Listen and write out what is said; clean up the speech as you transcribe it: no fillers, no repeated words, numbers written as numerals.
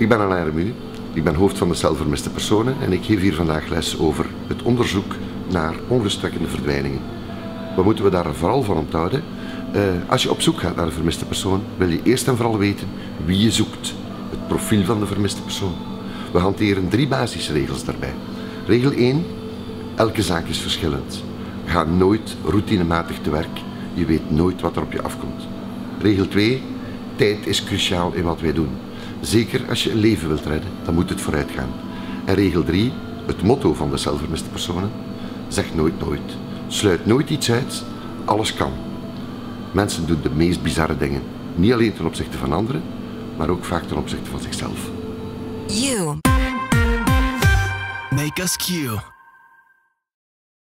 Ik ben Alain Remu, ik ben hoofd van de cel vermiste personen en ik geef hier vandaag les over het onderzoek naar onrustwekkende verdwijningen. Wat moeten we daar vooral van onthouden? Als je op zoek gaat naar een vermiste persoon, wil je eerst en vooral weten wie je zoekt. Het profiel van de vermiste persoon. We hanteren 3 basisregels daarbij. Regel 1, elke zaak is verschillend. Ga nooit routinematig te werk, je weet nooit wat er op je afkomt. Regel 2, tijd is cruciaal in wat wij doen. Zeker als je een leven wilt redden, dan moet het vooruit gaan. En regel 3, het motto van de celvermiste personen, zeg nooit nooit. Sluit nooit iets uit, alles kan. Mensen doen de meest bizarre dingen. Niet alleen ten opzichte van anderen, maar ook vaak ten opzichte van zichzelf. You make us Q.